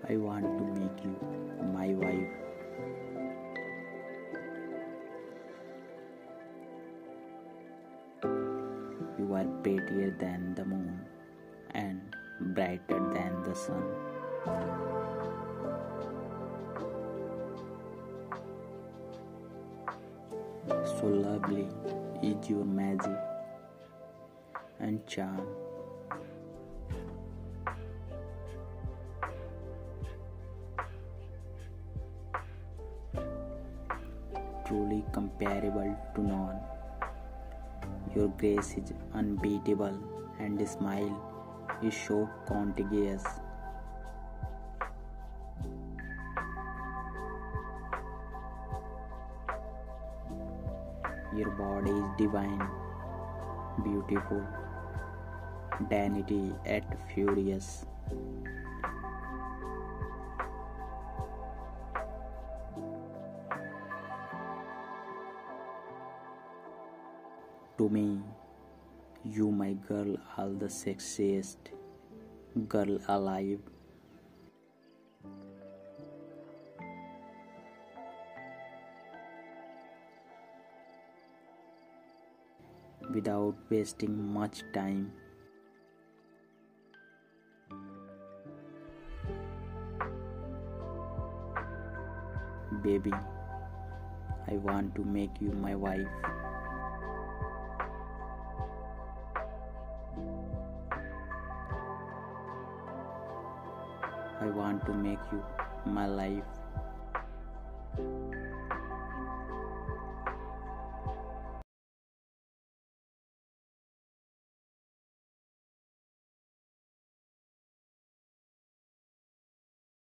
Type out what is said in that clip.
I want to make you my wife. You are prettier than the moon and brighter than the sun. So lovely is your magic and charm. Truly comparable to none. Your grace is unbeatable and the smile is so contagious. Your body is divine, beautiful, dignity yet furious. To me, you my girl are the sexiest girl alive. Without wasting much time, baby, I want to make you my wife. I want to make you my life.